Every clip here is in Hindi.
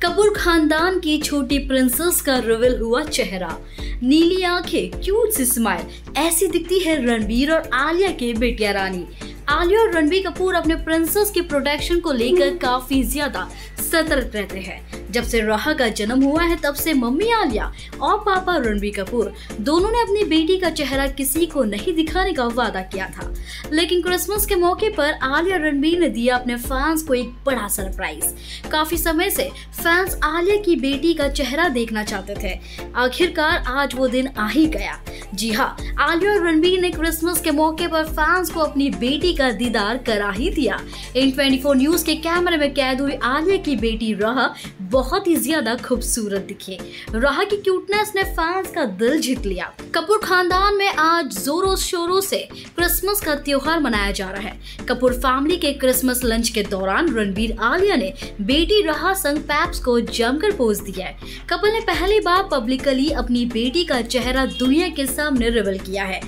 कपूर खानदान की छोटी प्रिंसेस का रिवील हुआ चेहरा। नीली आंखें, क्यूट सी स्माइल, ऐसी दिखती है रणबीर और आलिया के बेटिया रानी। आलिया और रणबीर कपूर अपने प्रिंसेस की प्रोटेक्शन को लेकर काफी ज्यादा सतर्क रहते हैं। जब से राहा का जन्म हुआ है तब से मम्मी आलिया और पापा रणबीर कपूर दोनों ने अपनी बेटी का चेहरा किसी को नहीं दिखाने का वादा किया था। लेकिन क्रिसमस के मौके पर आलिया और रणबीर ने दिया अपने फैंस को एक बड़ा सरप्राइज। काफी समय से फैंस आलिया की बेटी का चेहरा देखना चाहते थे। आखिरकार आज वो दिन आ ही गया। जी हाँ, आलिया और रणबीर ने क्रिसमस के मौके पर फैंस को अपनी बेटी का दीदार करा ही दिया। इन 24 न्यूज के कैमरे में कैद हुई आलिया की बेटी राहा बहुत ही ज्यादा खूबसूरत दिखी। राहा की क्यूटनेस ने फैंस का दिल जीत लिया। कपूर खानदान में आज जोरों शोरों से क्रिसमस का त्योहार मनाया जा रहा है। कपूर फैमिली के क्रिसमस लंच के दौरान रणबीर आलिया ने बेटी राहा संग पैप्स को जमकर पोज दिया है। कपल ने पहली बार पब्लिकली अपनी बेटी का चेहरा दुनिया के सामने रिवील किया है।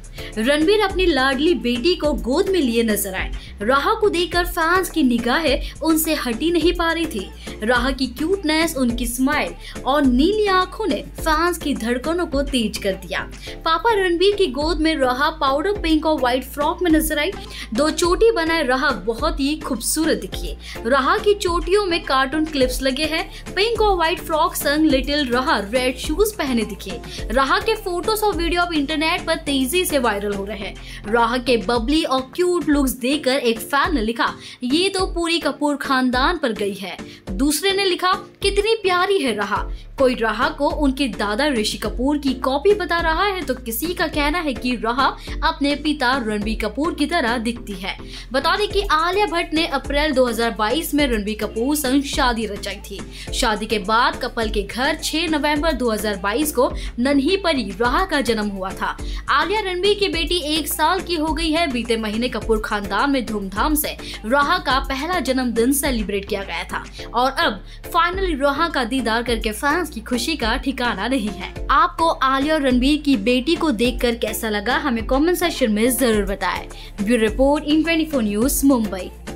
रणबीर अपनी लाडली बेटी को गोद में लिए नजर आए। राहा को देखकर फैंस की निगाहें उनसे हटी नहीं पा रही थी। राहा की क्यूटनेस, उनकी स्माइल और नीली आंखों ने फैंस की धड़कनों को तेज कर दिया। पापा रणबीर की गोद में राहा पाउडर पिंक और व्हाइट फ्रॉक में नजर आई। दो चोटी बनाए राहा बहुत ही खूबसूरत दिखी। राहा की चोटियों में कार्टून क्लिप्स लगे हैं। पिंक और व्हाइट फ्रॉक संग लिटिल राहा रेड शूज पहने दिखे। राहा के फोटोज और वीडियो अब इंटरनेट पर तेजी से वायरल हो रहे हैं। राहा के बबली और क्यूट लुक्स देखकर एक फैन ने लिखा, ये तो पूरी कपूर खानदान पर गई है। दूसरे ने लिखा, कितनी प्यारी है राहा। कोई राहा को उनके दादा ऋषि कपूर की कॉपी बता रहा है तो किसी का कहना है कि राहा अपने पिता रणबीर कपूर की तरह दिखती है। बता दें कि आलिया भट्ट ने अप्रैल 2022 में रणबीर कपूर संग शादी रचाई थी। शादी के बाद कपल के घर 6 नवंबर 2022 को नन्ही परी राहा का जन्म हुआ था। आलिया रणबीर की बेटी 1 साल की हो गई है। बीते महीने कपूर खानदान में धूमधाम से राहा का पहला जन्मदिन सेलिब्रेट किया गया था और अब फाइनली राहा का दीदार करके फैंस की खुशी का ठिकाना नहीं है। आपको आलिया और रणबीर की बेटी को देखकर कैसा लगा, हमें कमेंट सेक्शन में जरूर बताएं। Bureau report, in 24 news, Mumbai.